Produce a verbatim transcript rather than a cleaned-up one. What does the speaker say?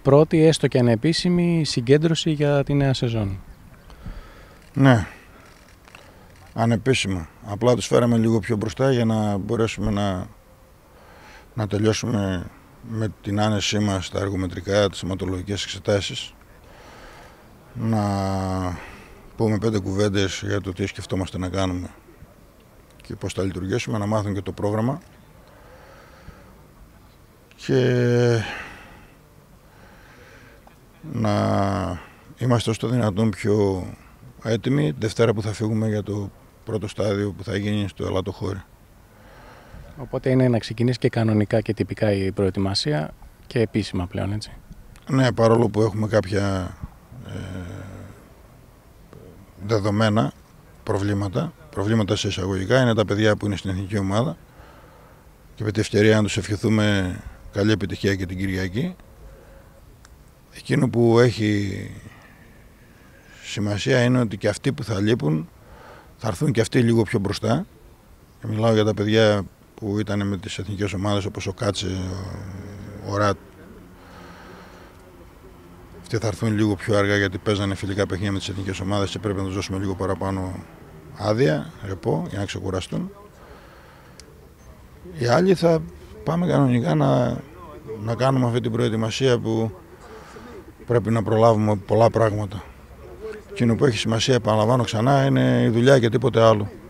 πρώτη, έστω και ανεπίσημη, συγκέντρωση για τη νέα σεζόν. Ναι, ανεπίσημα. Απλά τους φέραμε λίγο πιο μπροστά για να μπορέσουμε να, να τελειώσουμε με την άνεσή μας στα εργομετρικά, τις αιματολογικές εξετάσεις. Να πούμε πέντε κουβέντες για το τι σκεφτόμαστε να κάνουμε και πώς θα λειτουργήσουμε, να μάθουν και το πρόγραμμα. Και να είμαστε όσο το δυνατόν πιο έτοιμοι Δευτέρα που θα φύγουμε για το πρώτο στάδιο που θα γίνει στο Ελαττοχώρι. Οπότε είναι να ξεκινήσει και κανονικά και τυπικά η προετοιμασία και επίσημα πλέον, έτσι. Ναι, παρόλο που έχουμε κάποια ε, δεδομένα προβλήματα, προβλήματα σε εισαγωγικά, είναι τα παιδιά που είναι στην εθνική ομάδα και με τη ευκαιρία να τους ευχηθούμε καλή επιτυχία και την Κυριακή. Εκείνο που έχει σημασία είναι ότι και αυτοί που θα λείπουν θα έρθουν και αυτοί λίγο πιο μπροστά. Και μιλάω για τα παιδιά που ήταν με τις εθνικές ομάδες όπως ο Κάτσε, ο Ράτ. Αυτοί θα έρθουν λίγο πιο αργά γιατί παίζανε φιλικά παιχνίδια με τις εθνικές ομάδες και πρέπει να τους δώσουμε λίγο παραπάνω άδεια, ρεπό, για να ξεκουραστούν. Οι άλλοι θα πάμε κανονικά να, να κάνουμε αυτή την προετοιμασία που πρέπει να προλάβουμε πολλά πράγματα. Εκείνο που έχει σημασία, επαναλαμβάνω ξανά, είναι η δουλειά και τίποτε άλλο.